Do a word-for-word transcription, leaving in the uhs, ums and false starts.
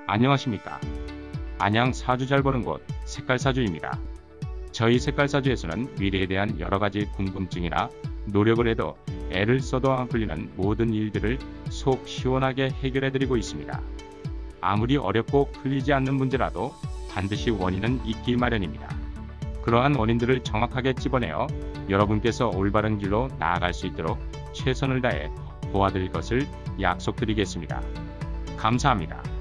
안녕하십니까. 안양 사주 잘 보는 곳 색깔사주입니다. 저희 색깔사주에서는 미래에 대한 여러가지 궁금증이나 노력을 해도 애를 써도 안 풀리는 모든 일들을 속 시원하게 해결해드리고 있습니다. 아무리 어렵고 풀리지 않는 문제라도 반드시 원인은 있기 마련입니다. 그러한 원인들을 정확하게 찝어내어 여러분께서 올바른 길로 나아갈 수 있도록 최선을 다해 도와드릴 것을 약속드리겠습니다. 감사합니다.